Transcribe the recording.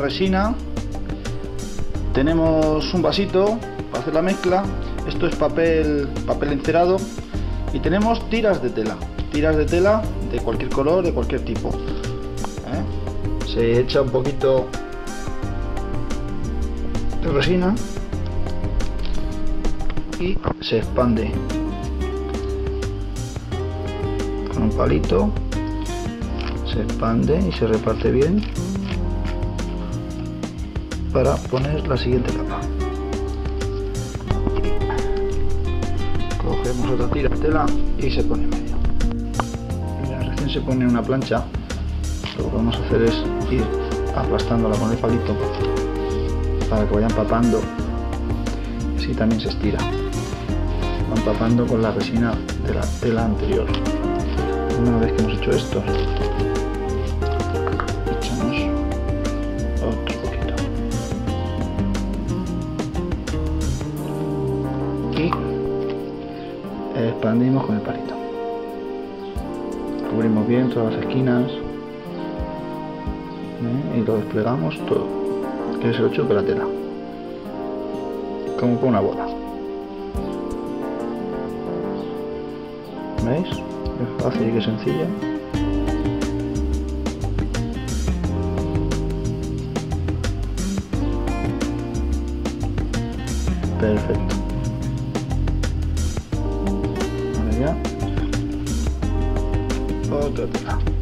resina, tenemos un vasito para hacer la mezcla, esto es papel encerado, y tenemos tiras de tela de cualquier color, de cualquier tipo. Se echa un poquito de resina y se expande con un palito, se expande y se reparte bien para poner la siguiente capa. Cogemos otra tira de tela y se pone en medio. Mira, recién se pone una plancha, lo que vamos a hacer es ir aplastándola con el palito para que vaya empapando, y así también se estira, va empapando con la resina de la tela anterior. Una vez que hemos hecho esto, echamos otro poquito y expandimos con el palito, cubrimos bien todas las esquinas y lo desplegamos todo, que se lo chupe la tela como con una bola. ¿Veis? Es fácil y que sencilla. Perfecto. Ahora ya otra tela.